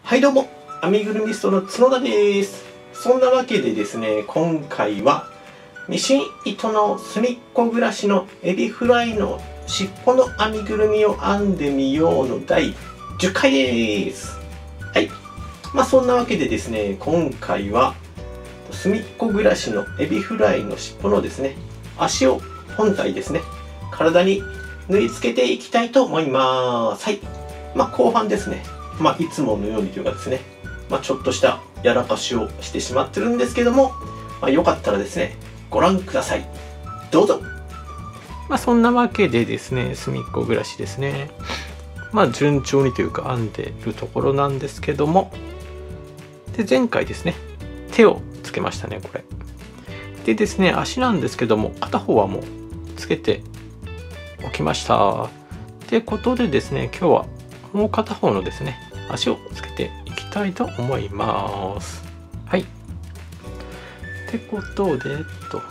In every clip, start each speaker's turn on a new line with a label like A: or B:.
A: はいどうも、編みぐるみストの角田です。そんなわけでですね、今回はミシン糸の隅っこ暮らしのエビフライの尻尾の編みぐるみを編んでみようの第10回です。はい。そんなわけでですね、今回は隅っこ暮らしのエビフライの尻尾のですね、足を本体ですね、体に縫い付けていきたいと思います。はい。後半ですね。いつものようにというかですね、ちょっとしたやらかしをしてしまってるんですけども、よかったらですね、ご覧ください。どうぞ。そんなわけでですね、隅っこ暮らしですね。順調にというか編んでるところなんですけども、で、前回ですね、手をつけましたね、これ。でですね、足なんですけども、片方はもうつけておきました。ってことでですね、今日はもう片方のですね、足をつけていきたいと思います。はい。ってことで、よ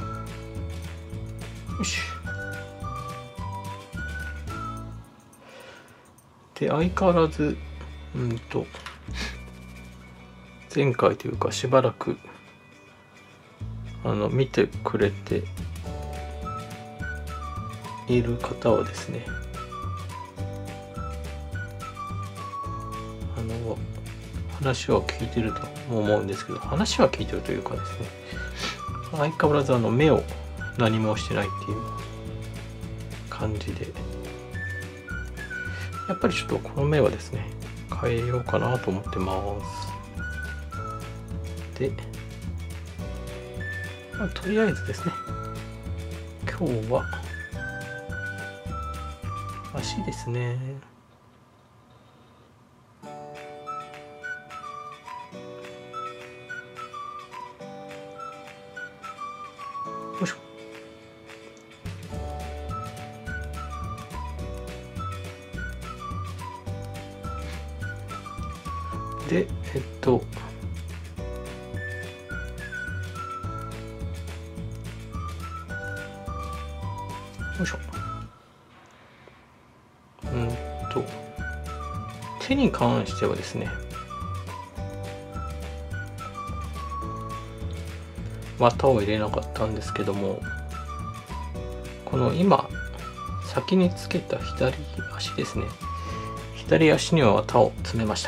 A: し。で、相変わらず、前回というかしばらく、見てくれている方はですね、話を聞いてると思うんですけど、話は聞いてるというかですね、相変わらず目を何もしてないっていう感じで、やっぱりちょっとこの目はですね、変えようかなと思ってます。で、とりあえずですね、今日は足ですね。よいしょ。で、よいしょ。手に関してはですね、綿を入れなかったんですけども、この今先につけた左足ですね、左足には綿を詰めました。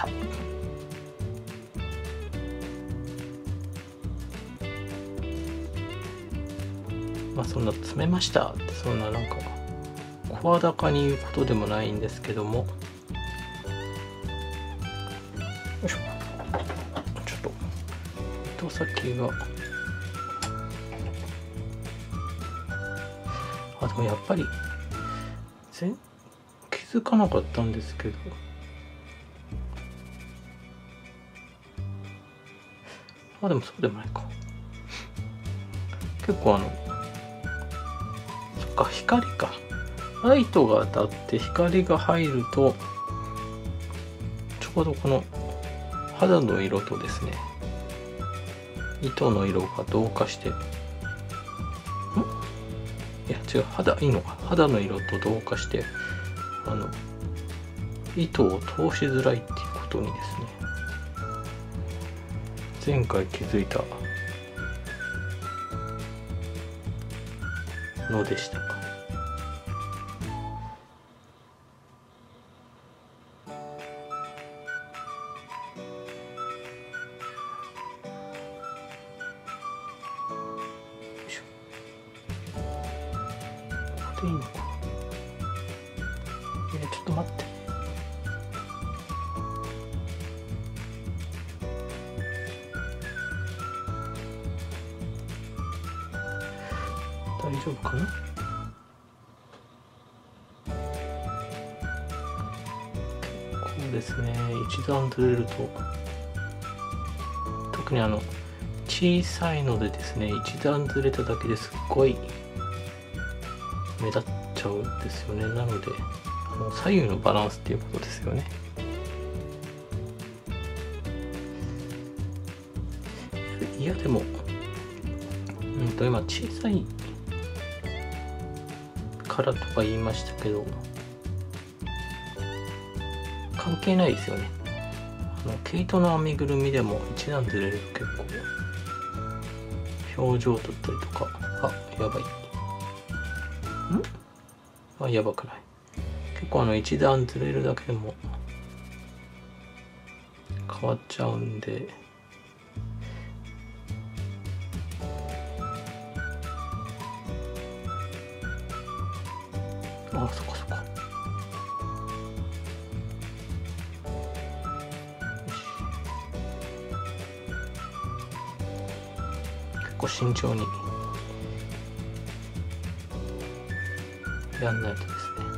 A: そんな詰めましたってそんななんか声高に言うことでもないんですけども、よいしょ。ちょっと糸先がでもやっぱり気づかなかったんですけど、でもそうでもないか。結構そっか、光か、ライトが当たって光が入るとちょうどこの肌の色とですね、糸の色が同化して、いや違う、いいのか、肌の色と同化して糸を通しづらいっていうことにですね、前回気づいたのでした。いいのか。ちょっと待って。大丈夫かな。結構ですね、一段ずれると、特に小さいのでですね、一段ずれただけですっごい目立っちゃうんですよね。なので左右のバランスっていうことですよね。いやでも今小さいからとか言いましたけど、関係ないですよね。 毛糸の編みぐるみでも一段ずれると結構表情だったりとか、やばい。やばくない。結構一段ずれるだけでも変わっちゃうんで、そこそこ。結構慎重にやんないとですね。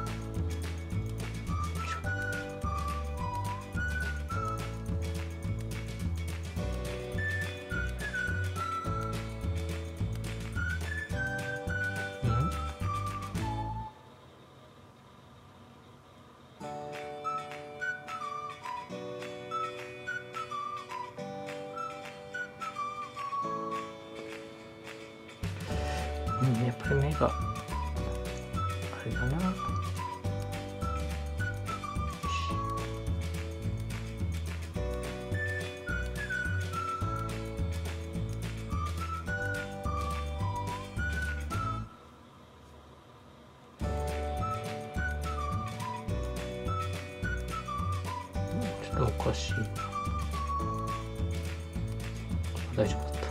A: やっぱり目があれだな。ちょっとおかしい。大丈夫だった。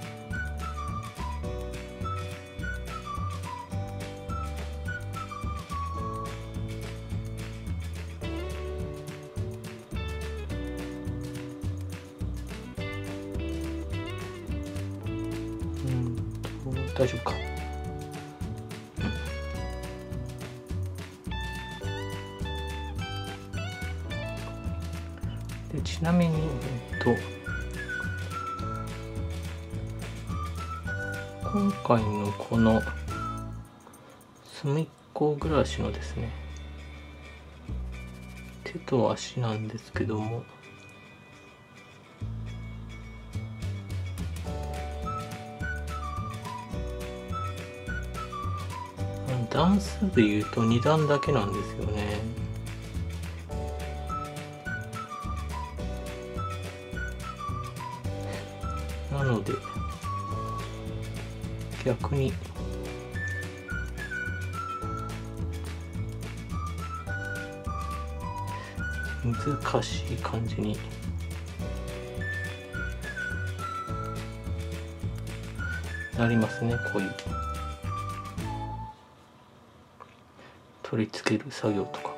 A: 大丈夫か。でちなみに今回のこの隅っこ暮らしのですね、手と足なんですけども、段数で言うと2段だけなんですよね。なので逆に難しい感じになりますね。こういう取り付ける作業とかが。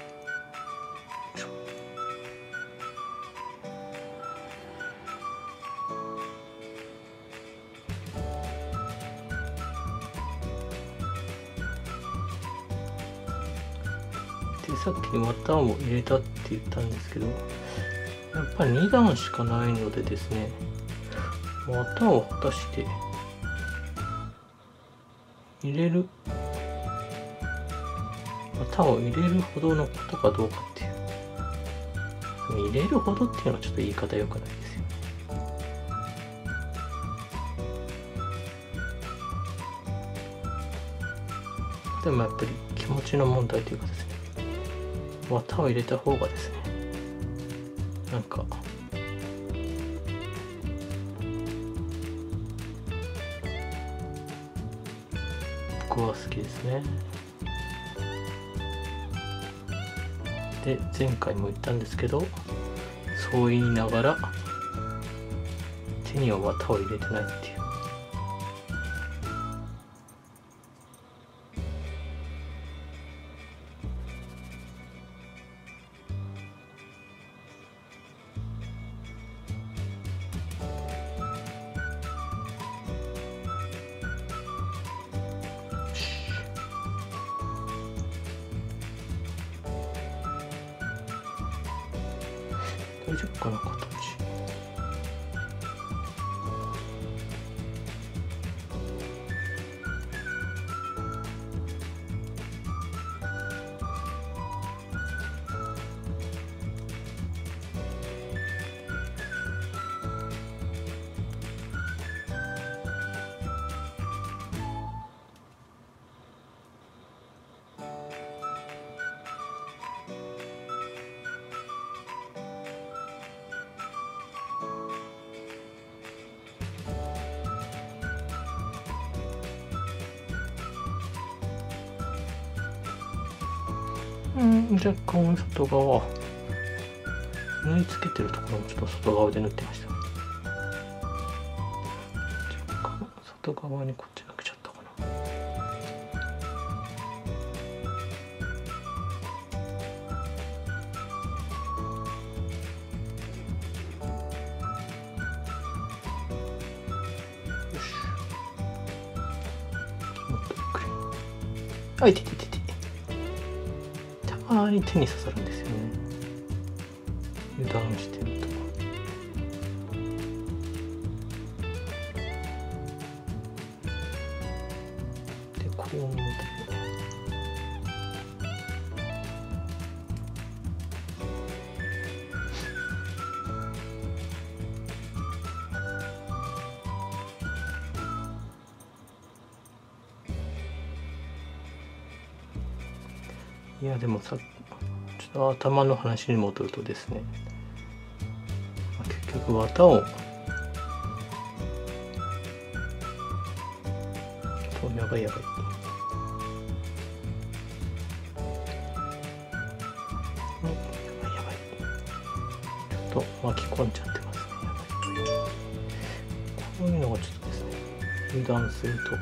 A: でさっき綿を入れたって言ったんですけど、やっぱり2段しかないのでですね、綿を果たして綿を入れるほどのことかどうかっていう。入れるほどっていうのはちょっと言い方良くないですよね。でもやっぱり気持ちの問題というかですね、綿を入れた方がですね、なんか僕は好きですね。で前回も言ったんですけど、そう言いながら手には綿を入れてないっていう。大丈夫かな、形。 若干外側縫い付けてるところもちょっと外側で縫ってました。若干外側にこっちが来ちゃったかな。よし、もっとゆっくり。あ、いてててて。たまに手に刺さるんですよね、油断してると。でこう持っていやでもさ、ちょっと頭の話に戻るとですね、結局綿をやばいやばい、やばい、ちょっと巻き込んじゃってますね。やばい、こういうのがちょっとですね、油断すると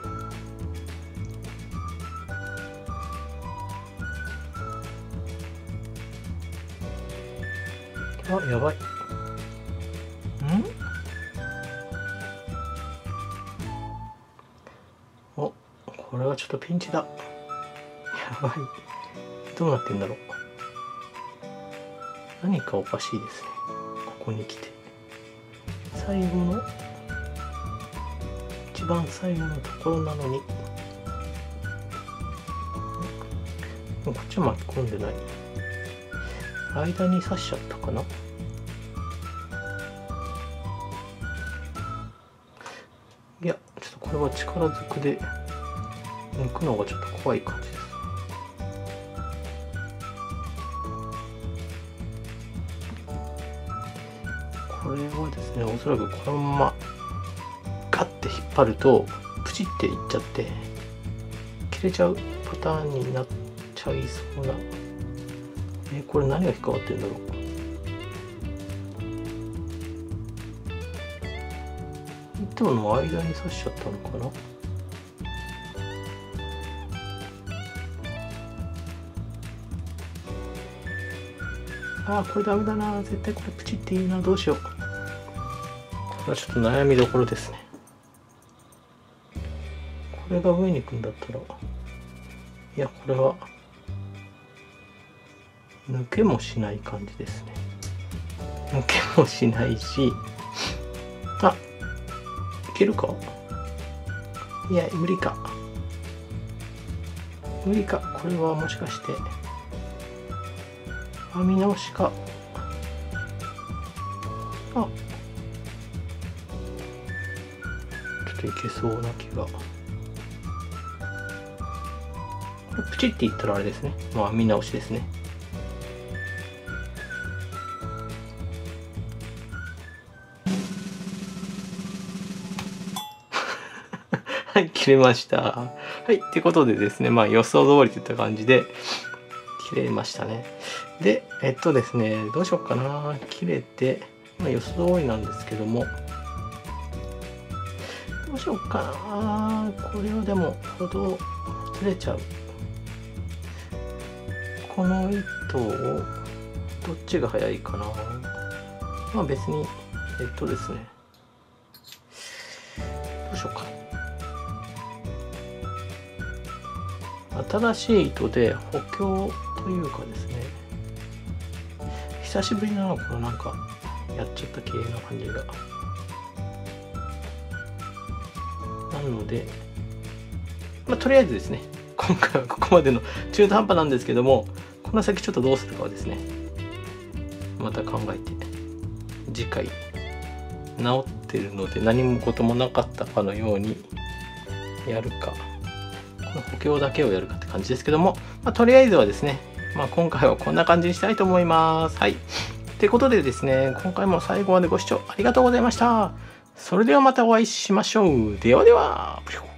A: やばい。お、これはちょっとピンチだ。やばい。どうなってんだろう。何かおかしいですね。ここに来て。最後の、一番最後のところなのに。こっちは巻き込んでない。間に刺しちゃったかな。いや、ちょっとこれは力ずくで抜くのがちょっと怖い感じです。これはですね、おそらくこのままガッて引っ張るとプチっていっちゃって切れちゃうパターンになっちゃいそうな。これ何が引っかかってるんだろう。糸の間に刺しちゃったのかな。あー、これダメだな。絶対これプチっていいな。どうしよう。これはちょっと悩みどころですね。これが上に行くんだったら、いや、これは抜けもしない感じですね。抜けもしないし、あ、いけるか。いや、無理か。無理か。これはもしかして編み直しか。あ、ちょっといけそうな気が。これプチっていったらあれですね、もう編み直しですね。はい、切れました。はい、ってことでですね、まあ予想通りといった感じで切れましたね。で、ですね、どうしようかな。切れて、まあ予想通りなんですけども、どうしようかな。これはでも、ほどずれちゃう。この糸を、どっちが早いかな。まあ別に、ですね、どうしようか。新しい糸で補強というかですね、久しぶりなのかな、なんかやっちゃった系な感じが。なので、まあとりあえずですね、今回はここまでの中途半端なんですけども、この先ちょっとどうするかはですね、また考えて、次回治ってるので何事もなかったかのようにやるか、補強だけをやるかって感じですけども、まあ、とりあえずはですね、まあ、今回はこんな感じにしたいと思います。はい。ということでですね、今回も最後までご視聴ありがとうございました。それではまたお会いしましょう。ではでは。